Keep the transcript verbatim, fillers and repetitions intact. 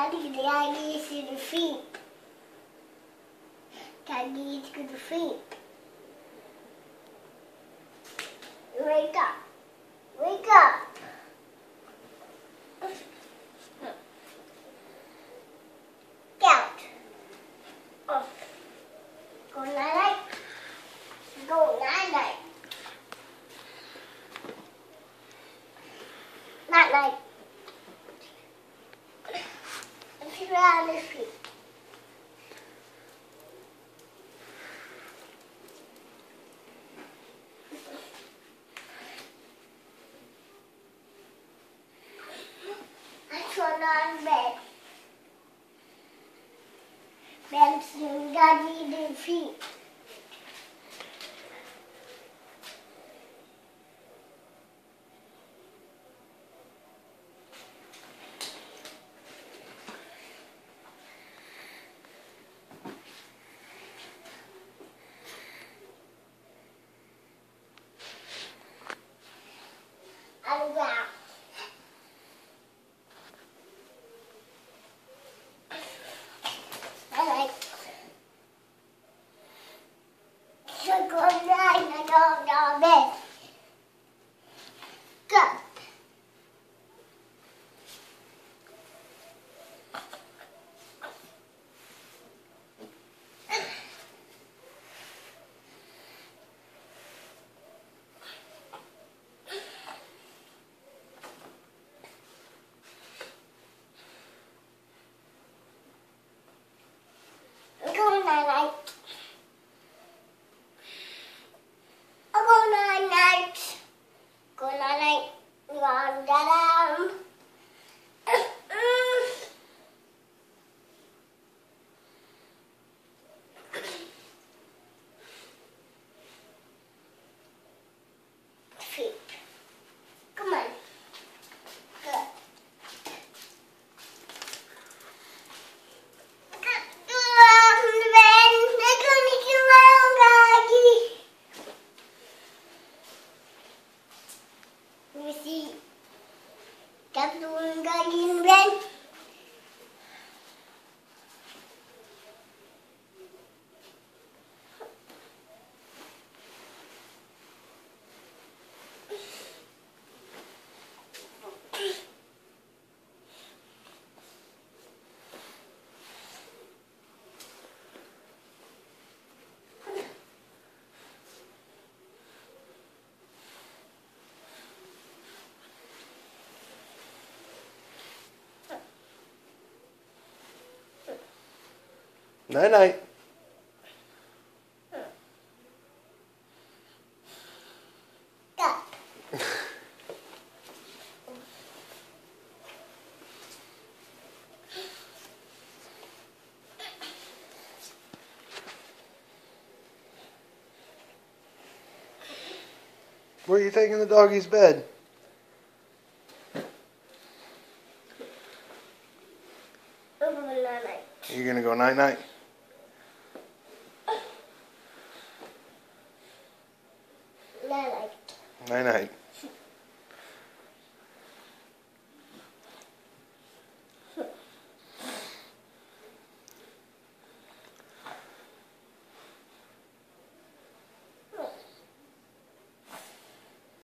Daddy, Daddy is to the feet. Daddy is to the feet. Wake up. Wake up. Count. Oh. Go night-night. Go night-night. Night-night. Let's around the street. I turn on bed. Ben's Daddy the feet. And round. So go night, I don't know bed. Go. Go night-night. Go night-night. Go night-night. Run down. Feet. Come on. Good. You see, that's the one guy in red. Night night. Go. Where are you taking the doggy's bed? Night-night. You're gonna go night night. Night-night. Night night.